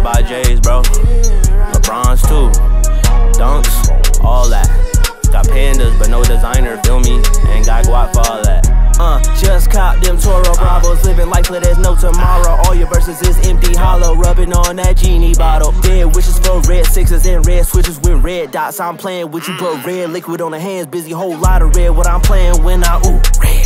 by J's, bro. LeBrons too. Dunks, all that. Got Pandas, but no designer, feel me? Ain't got guap for all that. Just cop them Toro Bravos, living life like there's no tomorrow. All your verses is empty, hollow, rubbing on that genie bottle. Dead wishes for red sixes and red switches with red dots. I'm playing with you, but red liquid on the hands, busy whole lot of red. What I'm playing when I red.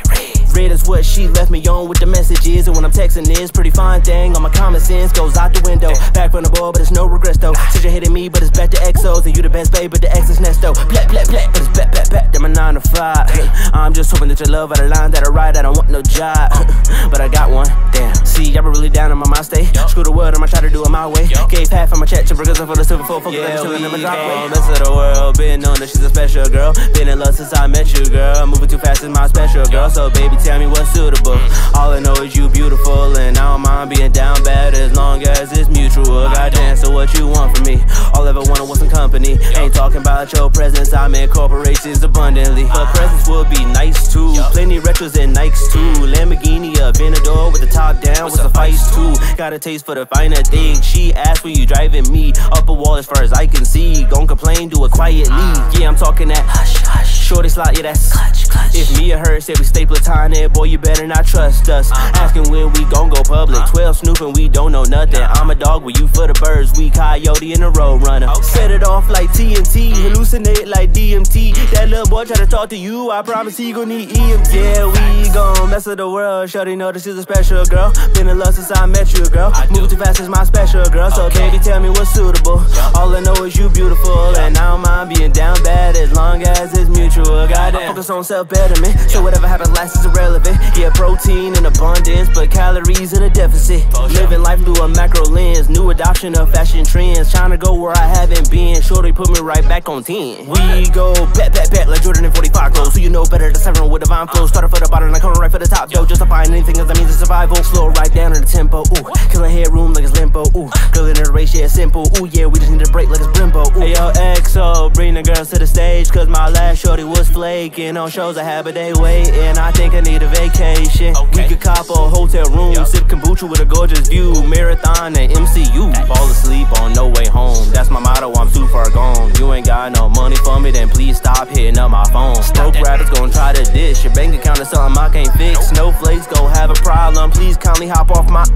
Red is what she left me on with the messages, and when I'm texting this pretty fine thing, all my common sense goes out the window. Back from the ball, but it's no regrets though. Said you're hitting me, but it's back to XOs, and you the best babe, but the X is next though. Black, but it's back to my 9 to 5. I'm just hoping that you love out the line that I ride. I don't want no job, but I got one. Damn. See, I been really down on my mind state. Screw the world, I'ma try to do it my way. Gave half of my check to burgers for the silver full focus. Yeah, we came best of the world. Been knowing that she's a special girl. Been in love since I met you, girl. Moving too fast is my special girl. So baby, tell me what's suitable. All I know is you beautiful, and I don't mind being down bad as long as it's mutual. Goddamn, so what you want from me? All I ever wanted was some company. Ain't talking about your presence, I mean corporations abundantly. But presents would be nice too. Plenty retros and Nikes too. Lamborghini, a Venador with the top down with some fights too. Got a taste for the finer things. She asked when you driving me up a wall as far as I can see. Gon' complain, do it quietly. Yeah, I'm talking that hush, hush. Shorty slot, yeah, that's clutch. If me or her said we stay platonic, boy, you better not trust us. Asking when we gon' go public. 12 snooping, we don't know nothing. I'm a dog with you for the birds. We coyote and a road runner. Set it off like TNT, hallucinate like DMT. That little boy try to talk to you, I promise he gon' need EMT. Yeah, we gon' mess with the world. Shorty know that she's a special girl. Been in love since I met you, girl. Moving too fast is my special girl. So baby, tell me what's suitable. All I know is you beautiful, and I don't mind being down bad as long as it's mutual. Goddamn, focus on self-betterment, so whatever happens last is irrelevant. Yeah, protein in abundance, but calories in a deficit. Living life through a macro lens, new adoption of fashion trends. Trying to go where I haven't been, shorty put me right back on 10. We go back like Jordan in 45 clothes, so you know better than Severn with divine flow. Started for the bottom and coming right for the top, yo. Justifying anything as that means it's survival. Slow right down in the tempo, ooh. Killing headroom like it's limbo, ooh. Girl in the race, yeah, simple, ooh, yeah. We just need a break like it's Brembo, ooh. Hey, yo, XO, bring the girls to the stage, cause my last shorty was flaking. On shows I have a day waiting, I think I need a vacation. We could cop a hotel room, sip kombucha with a gorgeous view. Marathon and MCU, fall asleep on no way home. That's my motto, I'm too far gone. You ain't got no money for me, then please stop hitting up my phone. Broke rappers gon' try to dish, your bank account is something I can't fix. Snowflakes gon' have a problem, please kindly hop off my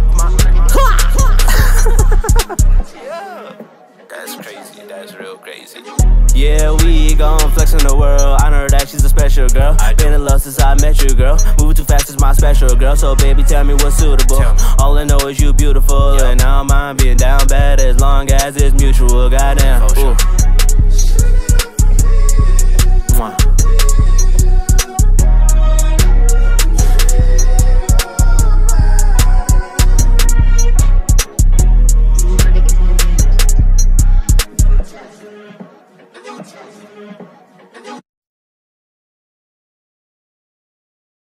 That's crazy, that's real crazy. Yeah, we gon' flex in the world. I know that she's a special girl. Been in love since I met you, girl. Moving too fast is my special girl. So baby, tell me what's suitable. All I know is you beautiful, and I don't mind being down bad as long as it's mutual. Goddamn.